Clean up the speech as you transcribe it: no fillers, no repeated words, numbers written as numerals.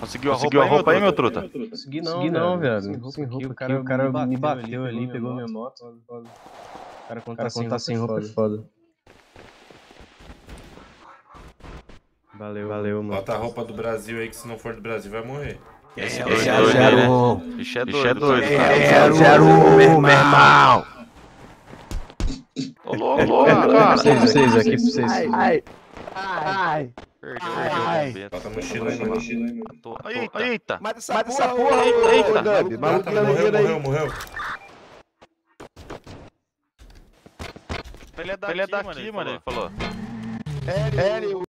Conseguiu a roupa aí, meu truta? Consegui não, velho. Sem roupa, o cara me bateu ali, pegou minha moto. O cara quando tá sem roupa é foda. Valeu, mano. Bota a roupa do Brasil aí, que se não for do Brasil vai morrer. Esse é doido, né? Bicho é doido. Quero meu irmão. Ô louco, cara. Vocês aqui, pra vocês. Ai. Perdeu. Bota a mochila aí, mano. Eita. Mata essa porra, Eita. Gabi. Maluco tá ligando aí. Morreu. Ele é daqui, mano, ele falou. É,